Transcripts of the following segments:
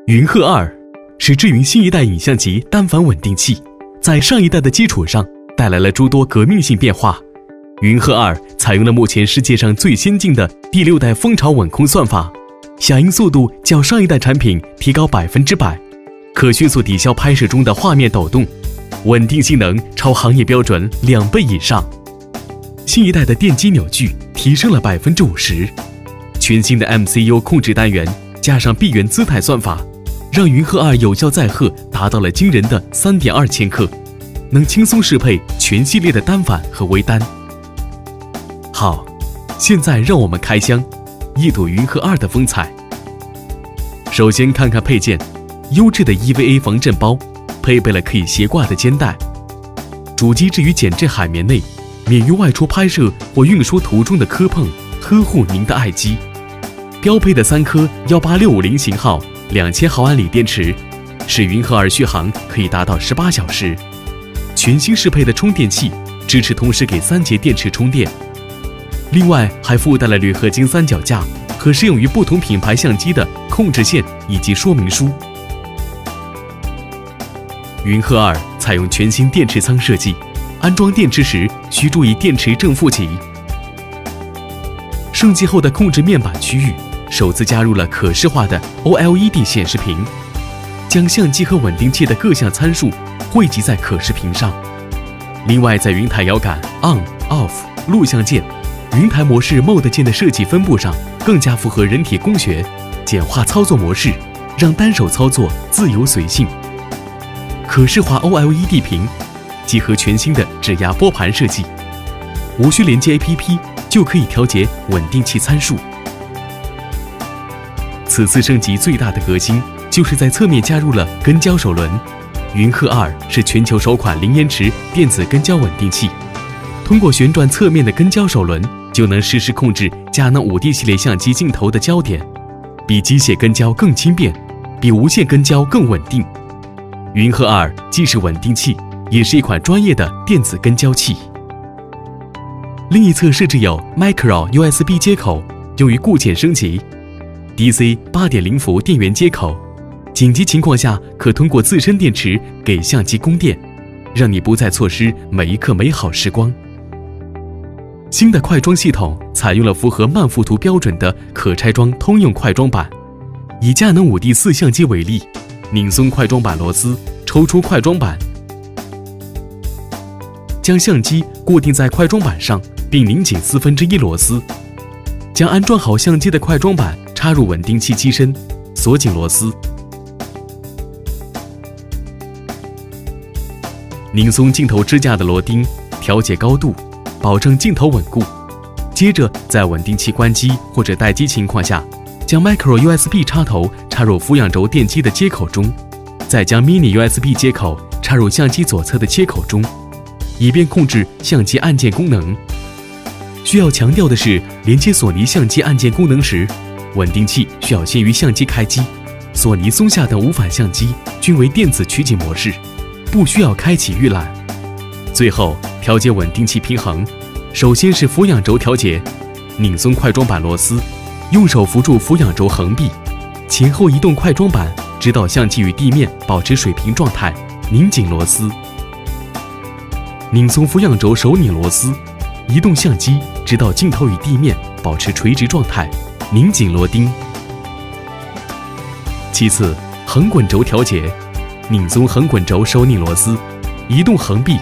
云鹤2是智云新一代影像级单反稳定器，在上一代的基础上带来了诸多革命性变化。云鹤2采用了目前世界上最先进的第6代蜂巢稳控算法，响应速度较上一代产品提高100%，可迅速抵消拍摄中的画面抖动，稳定性能超行业标准2倍以上。新一代的电机扭矩提升了50%，全新的 MCU 控制单元加上闭源姿态算法，让云鹤2有效载荷达到了惊人的3.2千克，能轻松适配全系列的单反和微单。好，现在让我们开箱，一睹云鹤2的风采。首先看看配件，优质的 EVA 防震包，配备了可以斜挂的肩带。主机置于减震海绵内，免于外出拍摄或运输途中的磕碰，呵护您的爱机。标配的3颗18650型号2000毫安锂电池，使云鹤2续航可以达到18小时。全新适配的充电器，支持同时给3节电池充电。另外还附带了铝合金三脚架和适用于不同品牌相机的控制线以及说明书。云鹤2采用全新电池仓设计，安装电池时需注意电池正负极。升级后的控制面板区域首次加入了可视化的 OLED 显示屏，将相机和稳定器的各项参数汇集在可视屏上。另外在云台摇杆 On、Off 录像键、云台模式 Mode 键的设计分布上更加符合人体工学，简化操作模式，让单手操作自由随性。可视化 OLED 屏结合全新的指压拨盘设计，无需连接 APP 就可以调节稳定器参数。此次升级最大的革新就是在侧面加入了跟焦手轮。云鹤2是全球首款零延迟电子跟焦稳定器，通过旋转侧面的跟焦手轮，就能实时控制佳能5D 系列相机镜头的焦点，比机械跟焦更轻便，比无线跟焦更稳定。云鹤2既是稳定器，也是一款专业的电子跟焦器。另一侧设置有 Micro USB 接口，用于固件升级 DC 8.0伏电源接口，紧急情况下可通过自身电池给相机供电，让你不再错失每一刻美好时光。新的快装系统采用了符合慢附图标准的可拆装通用快装板，以佳能5D4相机为例，拧松快装板螺丝，抽出快装板，将相机固定在快装板上，并拧紧1/4螺丝，将安装好相机的快装板插入稳定器机身，锁紧螺丝，拧松镜头支架的螺钉，调节高度，保证镜头稳固。接着在稳定器关机或者待机情况下，将 Micro USB 插头插入俯仰轴电机的接口中，再将 Mini USB 接口插入相机左侧的切口中，以便控制相机按键功能。需要强调的是，连接索尼相机按键功能时，稳定器需要先于相机开机。索尼、松下等无反相机均为电子取景模式，不需要开启预览。最后调节稳定器平衡，首先是俯仰轴调节，拧松快装板螺丝，用手扶住俯仰轴横臂，前后移动快装板，直到相机与地面保持水平状态，拧紧螺丝。拧松俯仰轴手拧螺丝，移动相机，直到镜头与地面保持垂直状态，拧紧螺钉。其次，横滚轴调节，拧松横滚轴手拧螺丝，移动横臂，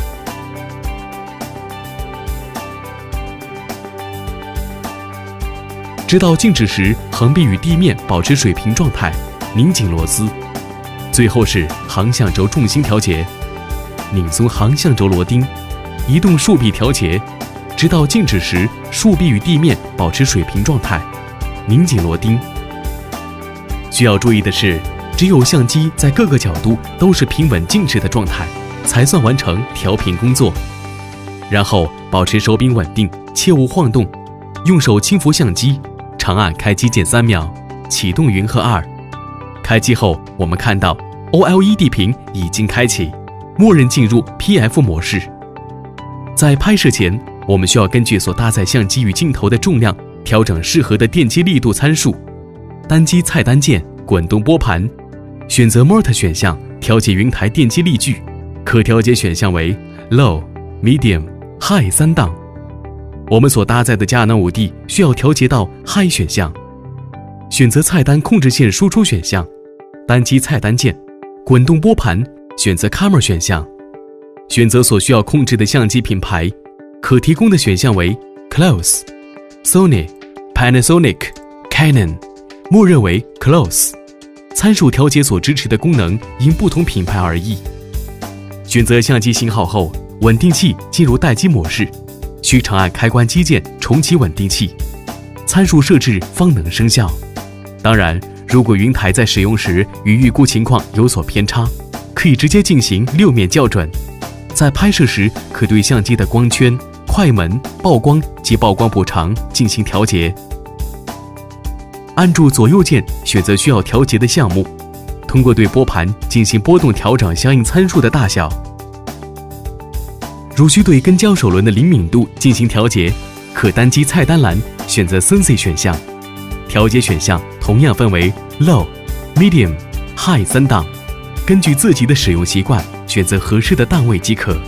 直到静止时，横臂与地面保持水平状态，拧紧螺丝。最后是航向轴重心调节，拧松航向轴螺钉，移动竖臂调节，直到静止时，竖臂与地面保持水平状态，拧紧螺钉。需要注意的是，只有相机在各个角度都是平稳静止的状态，才算完成调频工作。然后保持手柄稳定，切勿晃动，用手轻扶相机，长按开机键3秒，启动云鹤2。开机后，我们看到 OLED 屏已经开启，默认进入 PF 模式。在拍摄前，我们需要根据所搭载相机与镜头的重量，调整适合的电机力度参数。单击菜单键， 滚动拨盘，选择 Mode 选项调节云台电机力矩，可调节选项为 Low、Medium、High 3档。我们所搭载的佳能5D 需要调节到 High 选项。选择菜单控制线输出选项，单击菜单键，滚动拨盘，选择 Camera 选项，选择所需要控制的相机品牌，可提供的选项为 Close、Sony、Panasonic、Canon， 默认为 Close。参数调节所支持的功能因不同品牌而异。选择相机型号后，稳定器进入待机模式，需长按开关机键重启稳定器，参数设置方能生效。当然，如果云台在使用时与预估情况有所偏差，可以直接进行6面校准。在拍摄时，可对相机的光圈、快门、曝光及曝光补偿进行调节。按住左右键选择需要调节的项目，通过对拨盘进行波动调整相应参数的大小。如需对跟焦手轮的灵敏度进行调节，可单击菜单栏选择 Sensei 选项。调节选项同样分为 Low、Medium、High 3档，根据自己的使用习惯选择合适的档位即可。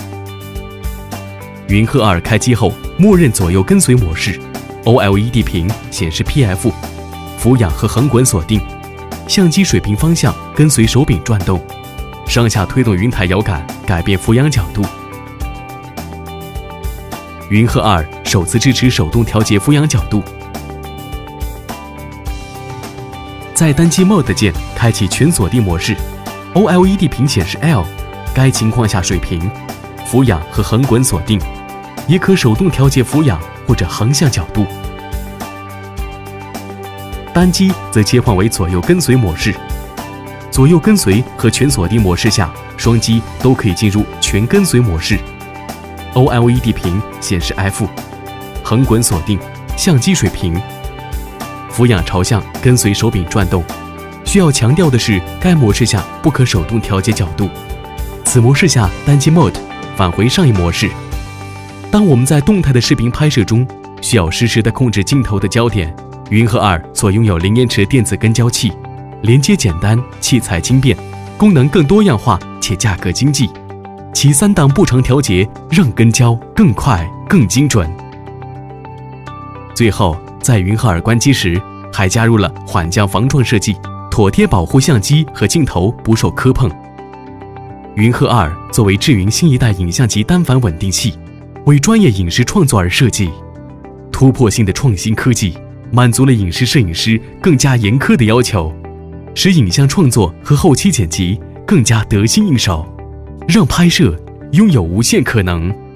云鹤2开机后，默认左右跟随模式 ，OLED 屏显示 PF。俯仰和横滚锁定，相机水平方向跟随手柄转动，上下推动云台摇杆改变俯仰角度。云鹤2首次支持手动调节俯仰角度。在单击 Mode 键开启全锁定模式 ，OLED 屏显示 L， 该情况下水平、俯仰和横滚锁定，也可手动调节俯仰或者横向角度。单击则切换为左右跟随模式，左右跟随和全锁定模式下，双击都可以进入全跟随模式。OLED 屏显示 F， 横滚锁定，相机水平，俯仰朝向跟随手柄转动。需要强调的是，该模式下不可手动调节角度。此模式下单击 Mode 返回上一模式。当我们在动态的视频拍摄中，需要实时的控制镜头的焦点。云鹤2所拥有0延迟电子跟焦器，连接简单，器材轻便，功能更多样化且价格经济。其3档步长调节让跟焦更快更精准。最后，在云鹤2关机时，还加入了缓降防撞设计，妥帖保护相机和镜头不受磕碰。云鹤2作为智云新一代影像级单反稳定器，为专业影视创作而设计，突破性的创新科技满足了影视摄影师更加严苛的要求，使影像创作和后期剪辑更加得心应手，让拍摄拥有无限可能。